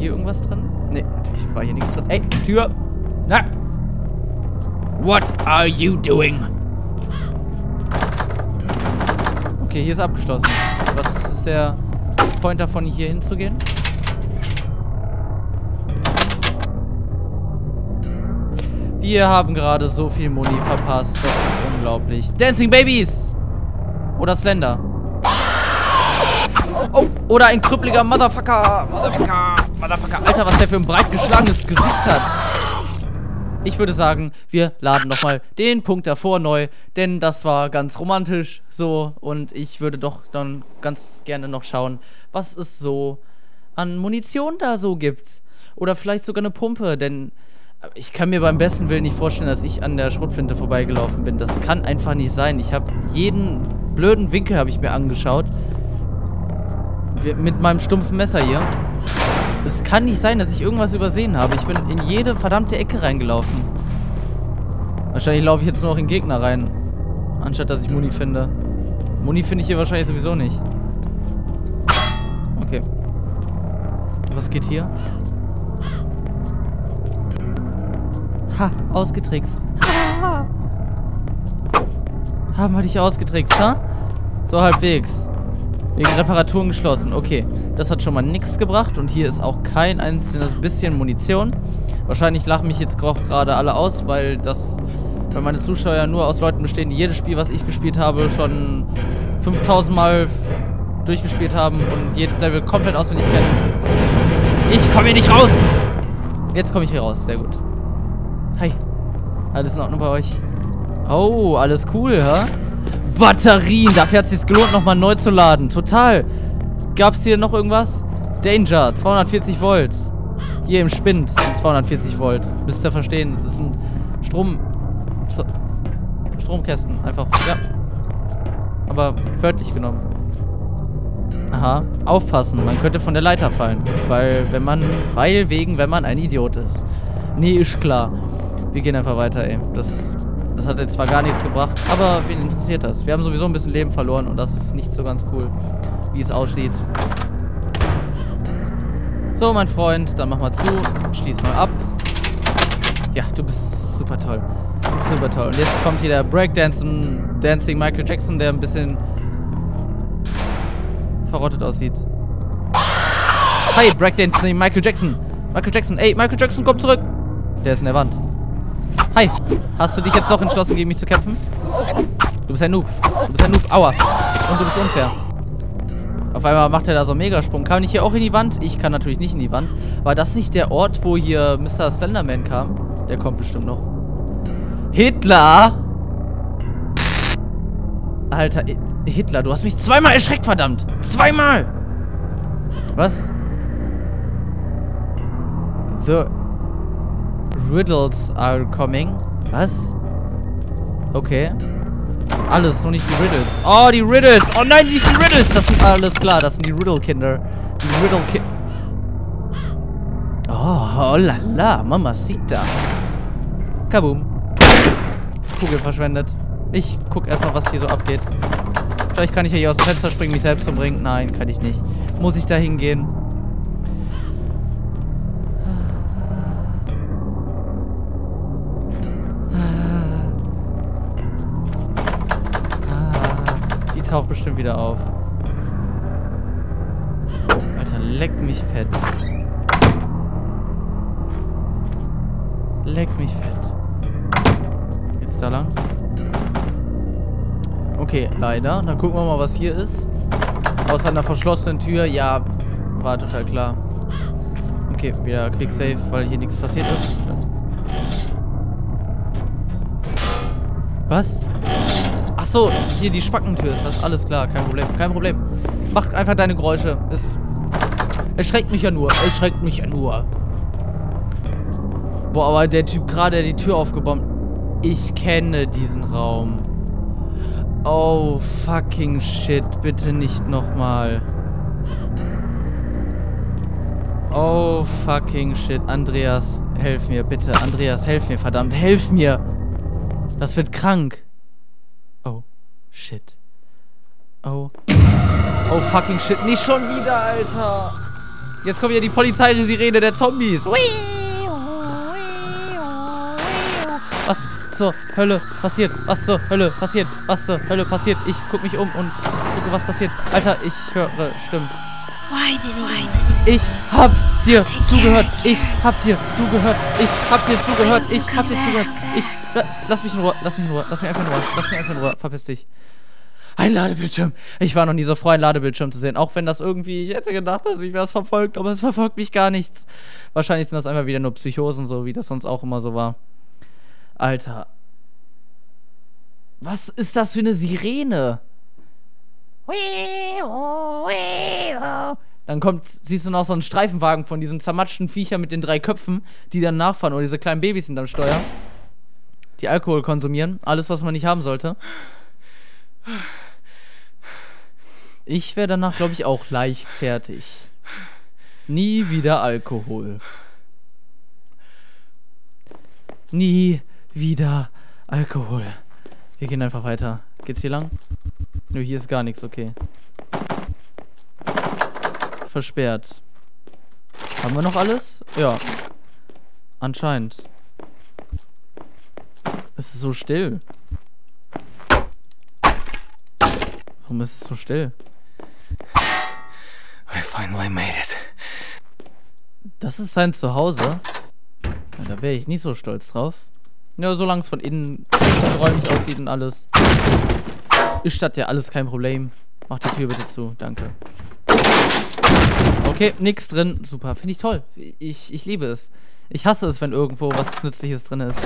hier irgendwas drin? Ne, natürlich war hier nichts drin. Ey, Tür! Na! What are you doing? Okay, hier ist abgeschlossen. Was ist der Point davon, hier hinzugehen? Wir haben gerade so viel Muni verpasst. Das ist unglaublich. Dancing Babies! Oder Slender. Oh, oder ein krüppeliger Motherfucker. Motherfucker. Alter, was der für ein breit geschlagenes Gesicht hat. Ich würde sagen, wir laden nochmal den Punkt davor neu, denn das war ganz romantisch so und ich würde doch dann ganz gerne noch schauen, was es so an Munition da so gibt. Oder vielleicht sogar eine Pumpe, denn ich kann mir beim besten Willen nicht vorstellen, dass ich an der Schrotflinte vorbeigelaufen bin. Das kann einfach nicht sein. Ich habe jeden blöden Winkel habe ich mir angeschaut. Mit meinem stumpfen Messer hier. Es kann nicht sein, dass ich irgendwas übersehen habe. Ich bin in jede verdammte Ecke reingelaufen. Wahrscheinlich laufe ich jetzt nur noch in Gegner rein. Anstatt, dass ich Muni finde. Muni finde ich hier wahrscheinlich sowieso nicht. Okay. Was geht hier? Ha, ausgetrickst. Ha. Haben wir dich ausgetrickst, ha? So halbwegs. Wegen Reparaturen geschlossen. Okay, das hat schon mal nichts gebracht. Und hier ist auch kein einzelnes bisschen Munition. Wahrscheinlich lachen mich jetzt gerade alle aus, weil meine Zuschauer nur aus Leuten bestehen, die jedes Spiel, was ich gespielt habe, schon 5000 Mal durchgespielt haben und jedes Level komplett auswendig kennen. Ich komme hier nicht raus! Jetzt komme ich hier raus. Sehr gut. Hi. Alles in Ordnung bei euch? Oh, alles cool, hä? Batterien! Dafür hat es sich gelohnt, nochmal neu zu laden. Total. Gab es hier noch irgendwas? Danger, 240 Volt. Hier im Spind sind 240 Volt. Müsst ihr verstehen. Das sind Stromkästen. Einfach, ja. Aber wörtlich genommen. Aha. Aufpassen. Man könnte von der Leiter fallen. Wenn man ein Idiot ist. Nee, ist klar. Wir gehen einfach weiter, ey. Das hat jetzt zwar gar nichts gebracht, aber wen interessiert das? Wir haben sowieso ein bisschen Leben verloren und das ist nicht so ganz cool, wie es aussieht. So, mein Freund, dann mach mal zu. Schließ mal ab. Ja, du bist super toll. Du bist super toll. Und jetzt kommt hier der Dancing Michael Jackson, der ein bisschen verrottet aussieht. Hi, Breakdancing Michael Jackson. Michael Jackson, ey, Michael Jackson, komm zurück. Der ist in der Wand. Hi, hast du dich jetzt doch entschlossen, gegen mich zu kämpfen? Du bist ein Noob. Du bist ein Noob. Aua. Und du bist unfair. Auf einmal macht er da so einen Megasprung. Kann ich hier auch in die Wand? Ich kann natürlich nicht in die Wand. War das nicht der Ort, wo hier Mr. Slenderman kam? Der kommt bestimmt noch. Hitler! Alter, Hitler, du hast mich zweimal erschreckt, verdammt! Zweimal! Was? The Riddles are coming. Was? Okay. Alles, nur nicht die Riddles. Oh, die Riddles! Oh nein, nicht die Riddles! Das sind alles klar, das sind die Riddle-Kinder. Die Riddle-Kinder. Oh, lala, Mamacita. Kaboom. Kugel verschwendet. Ich guck erstmal, was hier so abgeht. Vielleicht kann ich ja hier aus dem Fenster springen, mich selbst umbringen. Nein, kann ich nicht. Muss ich da hingehen? Die taucht bestimmt wieder auf. Alter, leck mich fett. Leck mich fett. Jetzt da lang. Okay, leider. Dann gucken wir mal, was hier ist. Aus einer verschlossenen Tür. Ja, war total klar. Okay, wieder Quick Save, weil hier nichts passiert ist. Was? Ach so, hier die Spackentür ist das. Alles klar, kein Problem, kein Problem. Mach einfach deine Geräusche. Es erschreckt mich ja nur. Es schreckt mich ja nur. Boah, aber der Typ gerade die Tür aufgebombt. Ich kenne diesen Raum. Oh, fucking shit. Bitte nicht nochmal. Oh, fucking shit. Andreas, helf mir, bitte. Andreas, helf mir, verdammt. Helf mir. Das wird krank. Oh, shit. Oh. Oh, fucking shit. Nicht schon wieder, Alter. Jetzt kommt ja die Polizeisirene der Zombies. Was zur Hölle passiert? Was zur Hölle passiert? Was zur Hölle passiert? Ich guck mich um und gucke, was passiert. Alter, ich höre Stimmen. Ich hab dir zugehört. Ich hab dir zugehört. Ich hab dir zugehört. Ich hab dir zugehört. Lass mich in Ruhe. Lass mich in Ruhe. Lass mich einfach in Ruhe. Lass mich einfach in Ruhe. Verpiss dich. Ein Ladebildschirm. Ich war noch nie so froh, einen Ladebildschirm zu sehen. Auch wenn das irgendwie, ich hätte gedacht, dass mich was verfolgt, aber es verfolgt mich gar nichts. Wahrscheinlich sind das einfach wieder nur Psychosen, so wie das sonst auch immer so war. Alter. Was ist das für eine Sirene? Dann siehst du noch so einen Streifenwagen von diesen zermatschten Viecher mit den 3 Köpfen, die dann nachfahren. Oder diese kleinen Babys sind am Steuer. Die Alkohol konsumieren. Alles, was man nicht haben sollte. Ich wäre danach, glaube ich, auch leicht fertig. Nie wieder Alkohol. Nie wieder Alkohol. Wir gehen einfach weiter. Geht's hier lang? Nö, hier ist gar nichts, okay. Versperrt. Haben wir noch alles? Ja. Anscheinend. Es ist so still. Warum ist es so still? I finally made it. Das ist sein Zuhause. Ja, da wäre ich nicht so stolz drauf. Ja, solange es von innen räumlich aussieht und alles. Ist das ja alles kein Problem. Mach die Tür bitte zu, danke. Okay, nix drin. Super, finde ich toll. Ich liebe es. Ich hasse es, wenn irgendwo was Nützliches drin ist.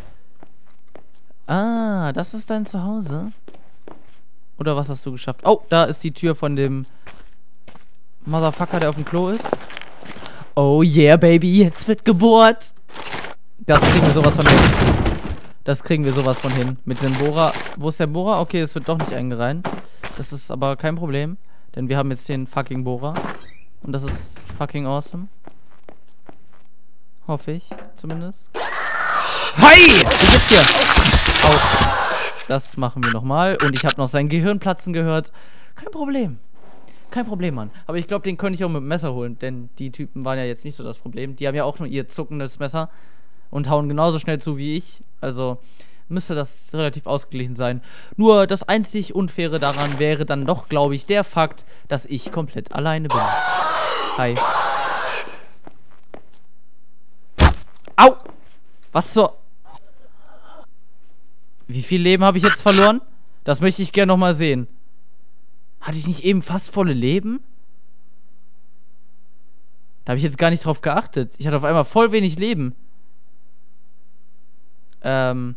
Ah, das ist dein Zuhause? Oder was hast du geschafft? Oh, da ist die Tür von dem Motherfucker, der auf dem Klo ist. Oh yeah, Baby, jetzt wird gebohrt. Das kriegen wir sowas von hin. Das kriegen wir sowas von hin. Mit dem Bohrer. Wo ist der Bohrer? Okay, es wird doch nicht eingereiht. Das ist aber kein Problem. Denn wir haben jetzt den fucking Bohrer. Und das ist fucking awesome. Hoffe ich, zumindest. Hi! Wie geht's dir? Au. Das machen wir nochmal. Und ich habe noch sein Gehirn platzen gehört. Kein Problem. Kein Problem, Mann. Aber ich glaube, den könnte ich auch mit dem Messer holen. Denn die Typen waren ja jetzt nicht so das Problem. Die haben ja auch nur ihr zuckendes Messer. Und hauen genauso schnell zu wie ich. Also müsste das relativ ausgeglichen sein. Nur das einzig Unfaire daran wäre dann doch, glaube ich, der Fakt, dass ich komplett alleine bin. Hi. Au! Was zur... Wie viel Leben habe ich jetzt verloren? Das möchte ich gerne nochmal sehen. Hatte ich nicht eben fast volle Leben? Da habe ich jetzt gar nicht drauf geachtet. Ich hatte auf einmal voll wenig Leben. Wenn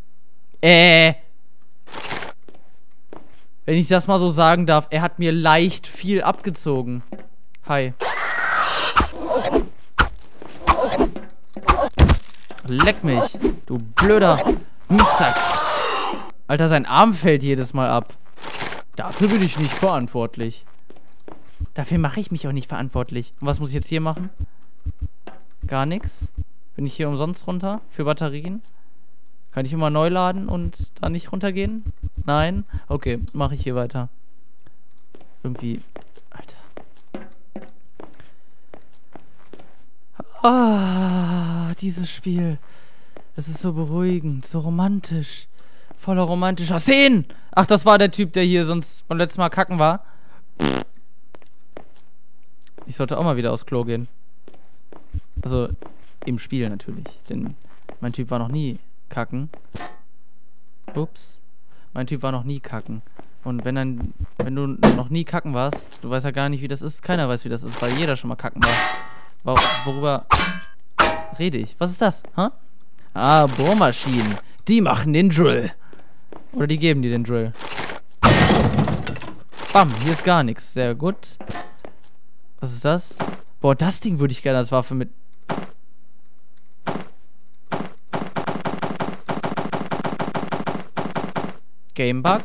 ich das mal so sagen darf, er hat mir leicht viel abgezogen. Hi. Leck mich, du blöder Mistsack. Alter, sein Arm fällt jedes Mal ab. Dafür bin ich nicht verantwortlich. Dafür mache ich mich auch nicht verantwortlich. Und was muss ich jetzt hier machen? Gar nichts. Bin ich hier umsonst runter? Für Batterien? Kann ich immer neu laden und da nicht runtergehen? Nein? Okay, mache ich hier weiter. Irgendwie... Alter. Ah, dieses Spiel. Es ist so beruhigend, so romantisch. Voller romantischer Szenen. Ach, das war der Typ, der hier sonst beim letzten Mal kacken war. Ich sollte auch mal wieder aufs Klo gehen. Also, im Spiel natürlich. Denn mein Typ war noch nie kacken. Ups. Mein Typ war noch nie kacken. Und wenn du noch nie kacken warst, du weißt ja gar nicht, wie das ist. Keiner weiß, wie das ist, weil jeder schon mal kacken war. Worüber rede ich? Was ist das? Hä? Ah, Bohrmaschinen. Die machen den Drill. Oder die geben dir den Drill. Bam, hier ist gar nichts. Sehr gut. Was ist das? Boah, das Ding würde ich gerne als Waffe mit... Gamebug.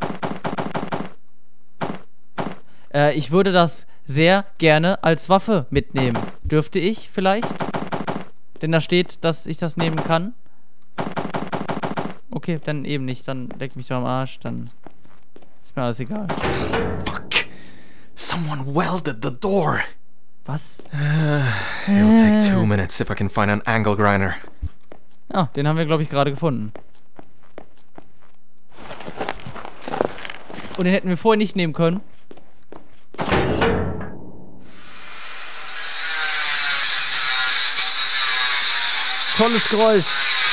Ich würde das sehr gerne als Waffe mitnehmen. Dürfte ich vielleicht? Denn da steht, dass ich das nehmen kann. Okay, dann eben nicht. Dann leck mich doch am Arsch. Dann ist mir alles egal. Fuck. Someone welded the door. Was? It'll take 2 minutes if I can find an angle grinder. Ah, den haben wir, glaube ich, gerade gefunden. Und den hätten wir vorher nicht nehmen können. Tolles Geräusch.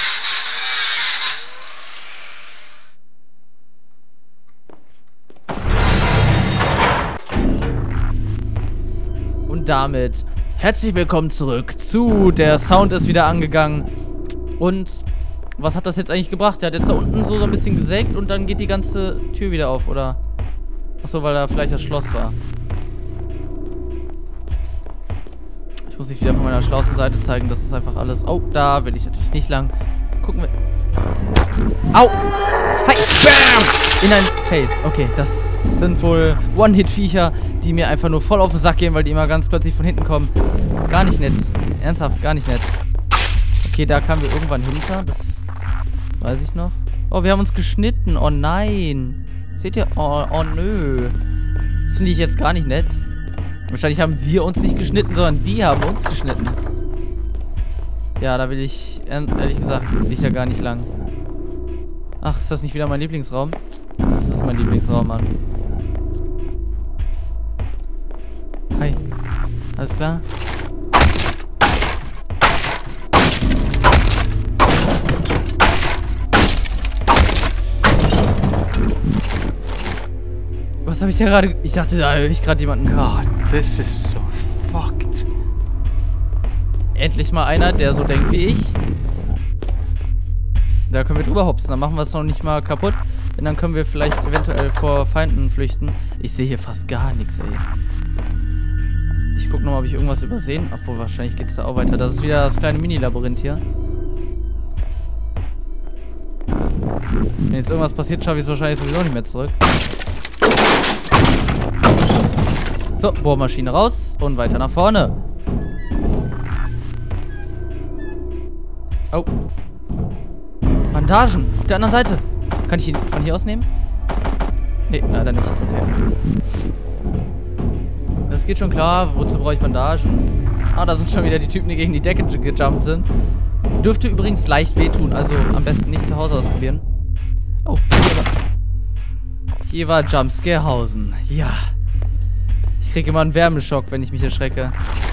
Und damit herzlich willkommen zurück zu Der Sound ist wieder angegangen. Und was hat das jetzt eigentlich gebracht? Der hat jetzt da unten so ein bisschen gesägt und dann geht die ganze Tür wieder auf, oder? Achso, weil da vielleicht das Schloss war. Ich muss dich wieder von meiner schlauesten Seite zeigen. Das ist einfach alles... Oh, da will ich natürlich nicht lang. Gucken wir... Au! Hi! Bam! In ein Face. Okay, das sind wohl One-Hit-Viecher, die mir einfach nur voll auf den Sack gehen, weil die immer ganz plötzlich von hinten kommen. Gar nicht nett. Ernsthaft, gar nicht nett. Okay, da kamen wir irgendwann hinter. Das weiß ich noch. Oh, wir haben uns geschnitten. Oh nein. Seht ihr? Oh nö. Das finde ich jetzt gar nicht nett. Wahrscheinlich haben wir uns nicht geschnitten, sondern die haben uns geschnitten. Ja, da will ich, ehrlich gesagt, will ich ja gar nicht lang. Ach, ist das nicht wieder mein Lieblingsraum? Das ist mein Lieblingsraum, Mann. Hi. Alles klar? Was habe ich da gerade... Ich dachte, da höre ich gerade jemanden. God, this is so fucked. Endlich mal einer, der so denkt wie ich. Da können wir drüber hopsen. Dann machen wir es noch nicht mal kaputt. Denn dann können wir vielleicht eventuell vor Feinden flüchten. Ich sehe hier fast gar nichts, ey. Ich gucke nochmal, ob ich irgendwas übersehen. Obwohl, wahrscheinlich geht es da auch weiter. Das ist wieder das kleine Mini-Labyrinth hier. Wenn jetzt irgendwas passiert, schaffe ich es wahrscheinlich sowieso nicht mehr zurück. So, Bohrmaschine raus und weiter nach vorne. Oh. Bandagen. Auf der anderen Seite. Kann ich ihn von hier aus nehmen? Nee, leider nicht. Okay. Das geht schon klar. Wozu brauche ich Bandagen? Ah, da sind schon wieder die Typen, die gegen die Decke gejumpt sind. Dürfte übrigens leicht wehtun. Also am besten nicht zu Hause ausprobieren. Oh, hier war Jumpscarehausen. Ja. Ich kriege immer einen Wärmeschock, wenn ich mich erschrecke.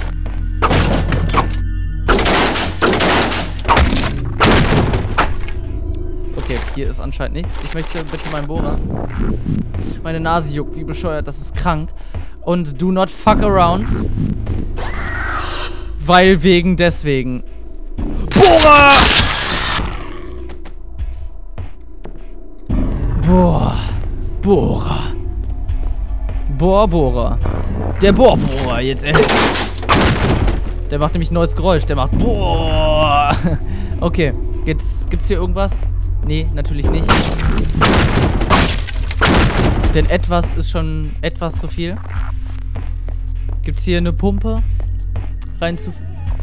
Okay, hier ist anscheinend nichts. Ich möchte bitte meinen Bohrer. Meine Nase juckt, wie bescheuert, das ist krank. Und do not fuck around. Weil wegen deswegen. Bohrer! Boah. Bohrer. Bohrer. Der Bohrer jetzt endlich. Der macht nämlich ein neues Geräusch. Der macht Boah. Okay. Gibt's hier irgendwas? Nee, natürlich nicht. Denn etwas ist schon etwas zu viel. Gibt's hier eine Pumpe? Rein zu...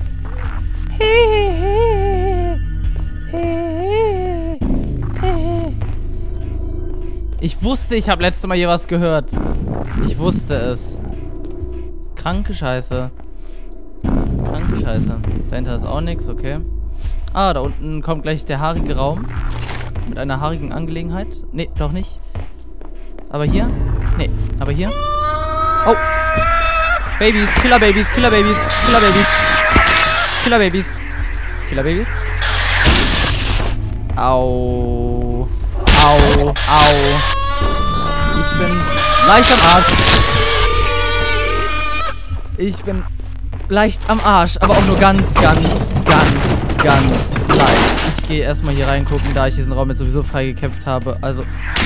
Ich wusste, ich habe letztes Mal hier was gehört. Ich wusste es. Kranke Scheiße. Kranke Scheiße. Dahinter ist auch nichts, okay. Ah, da unten kommt gleich der haarige Raum. Mit einer haarigen Angelegenheit. Nee, doch nicht. Aber hier? Nee, aber hier? Oh! Babys, Killerbabys, Killerbabys, Killerbabys. Killerbabys. Killerbabys. Au. Au, au. Ich bin leicht am Arsch. Ich bin leicht am Arsch, aber auch nur ganz leicht. Ich gehe erstmal hier reingucken, da ich diesen Raum jetzt sowieso frei gekämpft habe. Also.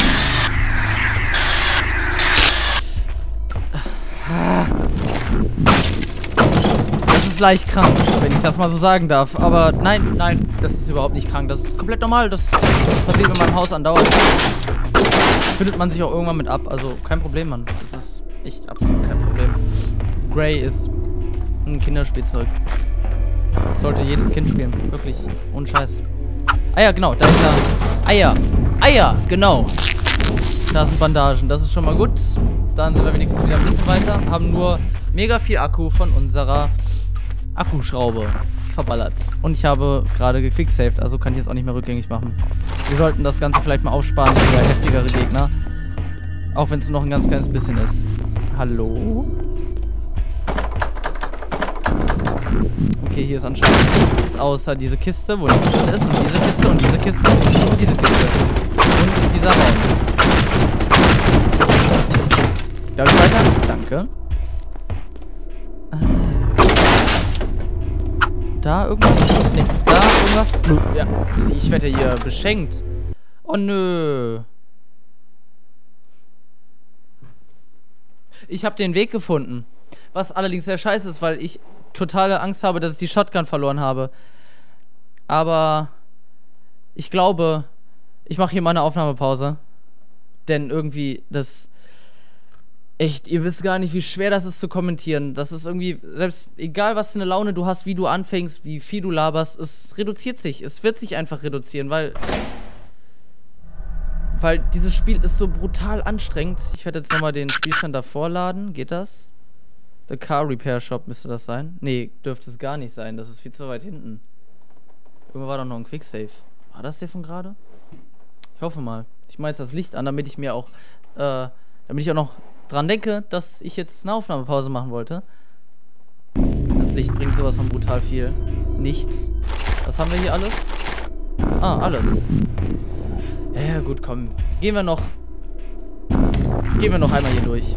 Das ist leicht krank, wenn ich das mal so sagen darf. Aber nein, das ist überhaupt nicht krank. Das ist komplett normal. Das passiert in meinem Haus andauernd. Findet man sich auch irgendwann mit ab. Also kein Problem, Mann. Das ist echt absolut kein Problem. Grey ist ein Kinderspielzeug. Sollte jedes Kind spielen. Wirklich. Ohne Scheiß. Ah ja, genau. Dahinter. Eier. Eier, genau. Da sind Bandagen, das ist schon mal gut. Dann sind wir wenigstens wieder ein bisschen weiter. Haben nur mega viel Akku von unserer Akkuschraube verballert. Und ich habe gerade gequicksaved, also kann ich jetzt auch nicht mehr rückgängig machen. Wir sollten das Ganze vielleicht mal aufsparen für heftigere Gegner. Auch wenn es noch ein ganz kleines bisschen ist. Hallo? Okay, hier ist anscheinend nichts, außer diese Kiste, wo nichts drin ist. Und diese Kiste und diese Kiste und diese Kiste. Und dieser Raum. Glaube ich weiter? Danke. Da irgendwas? Ne, da irgendwas? Ja, ich werde hier beschenkt. Oh nö. Ich habe den Weg gefunden. Was allerdings sehr scheiße ist, weil ich totale Angst habe, dass ich die Shotgun verloren habe. Aber ich glaube, ich mache hier mal eine Aufnahmepause. Denn irgendwie, das... Echt, ihr wisst gar nicht, wie schwer das ist zu kommentieren. Das ist irgendwie, selbst egal was für eine Laune du hast, wie du anfängst, wie viel du laberst, es reduziert sich. Es wird sich einfach reduzieren, weil dieses Spiel ist so brutal anstrengend. Ich werde jetzt nochmal den Spielstand davor laden. Geht das? The Car Repair Shop müsste das sein. Nee, dürfte es gar nicht sein. Das ist viel zu weit hinten. Irgendwo war doch noch ein Quicksave. War das der von gerade? Ich hoffe mal. Ich mache jetzt das Licht an, damit ich mir auch, damit ich auch noch dran denke, dass ich jetzt eine Aufnahmepause machen wollte. Das Licht bringt sowas von brutal viel. Nichts. Was haben wir hier alles? Ah, alles. Ja, gut, komm. Gehen wir noch einmal hier durch.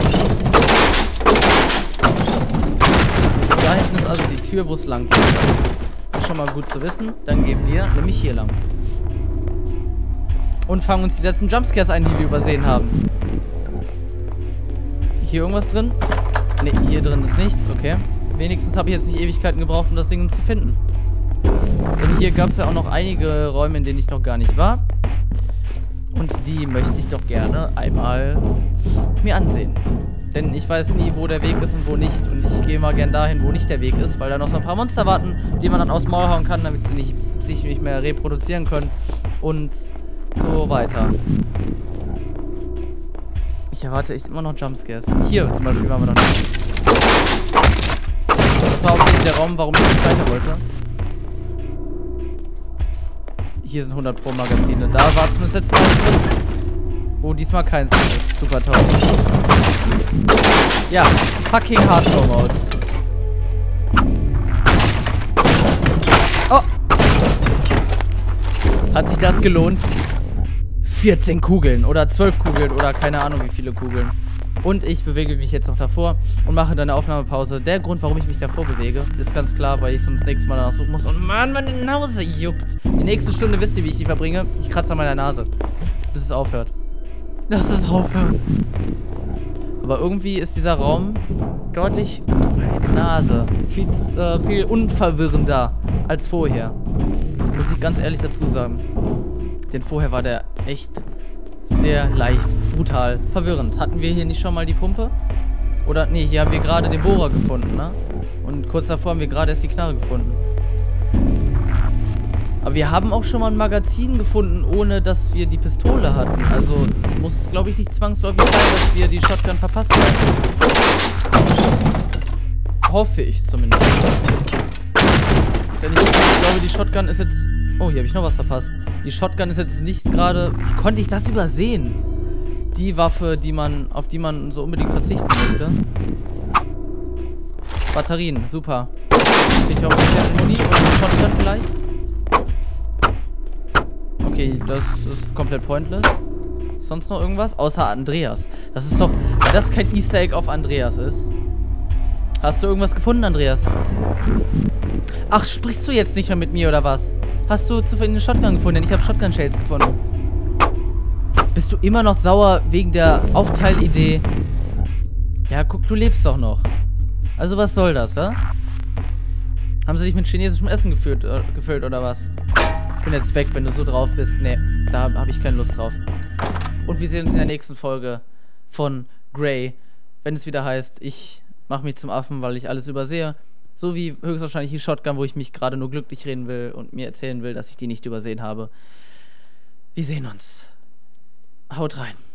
Da hinten ist also die Tür, wo es lang geht. Das ist schon mal gut zu wissen. Dann gehen wir nämlich hier lang. Und fangen uns die letzten Jumpscares ein, die wir übersehen haben. Hier irgendwas drin? Ne, hier drin ist nichts. Okay. Wenigstens habe ich jetzt nicht Ewigkeiten gebraucht, um das Ding zu finden. Denn hier gab es ja auch noch einige Räume, in denen ich noch gar nicht war. Und die möchte ich doch gerne einmal mir ansehen. Denn ich weiß nie, wo der Weg ist und wo nicht. Und ich gehe mal gern dahin, wo nicht der Weg ist, weil da noch so ein paar Monster warten, die man dann aufs Maul hauen kann, damit sie sich nicht mehr reproduzieren können. Und so weiter. Ich erwarte echt immer noch Jumpscares. Hier zum Beispiel waren wir noch nicht. Das war auch der Raum, warum ich nicht weiter wollte. Hier sind 100 Pro Magazine. Da war zumindest jetzt eins drin. Wo diesmal keins drin ist. Super toll. Ja, fucking Hardcore Mode. Oh! Hat sich das gelohnt? 14 Kugeln oder 12 Kugeln oder keine Ahnung wie viele Kugeln. Und ich bewege mich jetzt noch davor und mache dann eine Aufnahmepause. Der Grund, warum ich mich davor bewege, ist ganz klar, weil ich sonst nächstes Mal danach suchen muss. Und Mann, meine Nase juckt. Die nächste Stunde wisst ihr, wie ich die verbringe. Ich kratze an meiner Nase. Bis es aufhört. Lass es aufhören. Aber irgendwie ist dieser Raum deutlich... Meine Nase. Viel unverwirrender als vorher. Muss ich ganz ehrlich dazu sagen. Denn vorher war der echt sehr leicht, brutal, verwirrend. Hatten wir hier nicht schon mal die Pumpe? Oder, nee, hier haben wir gerade den Bohrer gefunden, ne? Und kurz davor haben wir gerade erst die Knarre gefunden. Aber wir haben auch schon mal ein Magazin gefunden, ohne dass wir die Pistole hatten. Also, es muss, glaube ich, nicht zwangsläufig sein, dass wir die Shotgun verpasst haben. Hoffe ich zumindest. Denn ich glaube, die Shotgun ist jetzt... Oh, hier habe ich noch was verpasst. Die Shotgun ist jetzt nicht gerade... Wie konnte ich das übersehen? Die Waffe, auf die man so unbedingt verzichten möchte. Batterien, super. Ich habe ein bisschen Muni und eine Shotgun vielleicht. Okay, das ist komplett pointless. Sonst noch irgendwas? Außer Andreas. Das ist doch... Wenn das kein Easter Egg auf Andreas ist. Hast du irgendwas gefunden, Andreas? Ach, sprichst du jetzt nicht mehr mit mir, oder was? Hast du zufällig eine Shotgun gefunden? Denn ich habe Shotgun-Shells gefunden. Bist du immer noch sauer wegen der Aufteilidee? Ja, guck, du lebst doch noch. Also, was soll das, hä? Haben sie dich mit chinesischem Essen gefüllt, oder was? Ich bin jetzt weg, wenn du so drauf bist. Nee, da habe ich keine Lust drauf. Und wir sehen uns in der nächsten Folge von Grey. Wenn es wieder heißt, ich mache mich zum Affen, weil ich alles übersehe. So wie höchstwahrscheinlich die Shotgun, wo ich mich gerade nur glücklich reden will und mir erzählen will, dass ich die nicht übersehen habe. Wir sehen uns. Haut rein.